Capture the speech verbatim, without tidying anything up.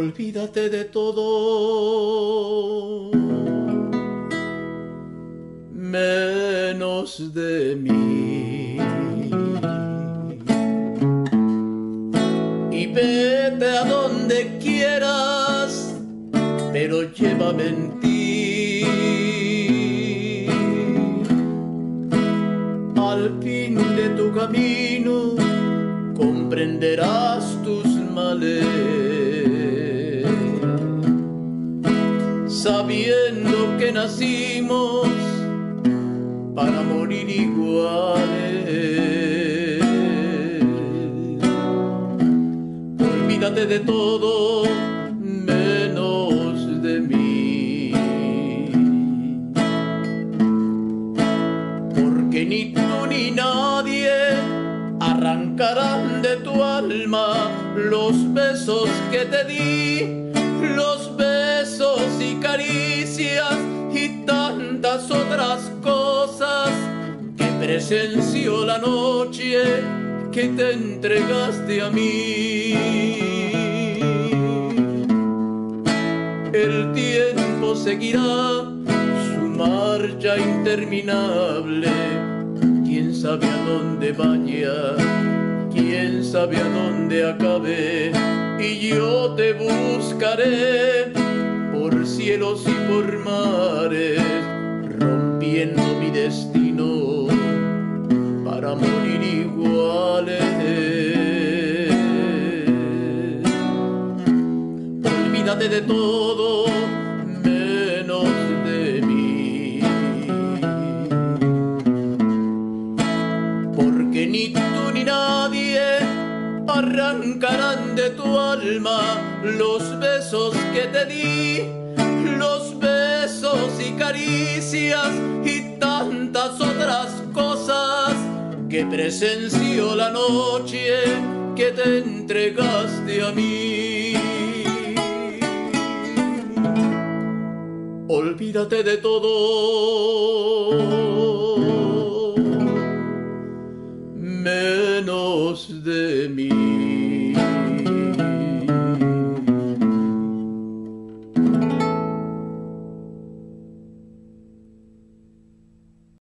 Olvídate de todo, menos de mí. Y vete a donde quieras, pero llévame en ti. Al fin de tu camino comprenderás tus males, sabiendo que nacimos para morir iguales. Olvídate de todo menos de mí, porque ni tú ni nadie arrancarán de tu alma los besos que te di, los besos y caricias y tantas otras cosas que presenció la noche que te entregaste a mí. El tiempo seguirá su marcha interminable. Quién sabe a dónde vaya, quién sabe a dónde acabe, y yo te buscaré por cielos y por mares, rompiendo mi destino para morir iguales. Olvídate de todo menos de mí, porque ni tú ni nadie arrancarán de tu alma los besos que te di, los besos y caricias y tantas otras cosas que presenció la noche que te entregaste a mí. Olvídate de todo menos de mí.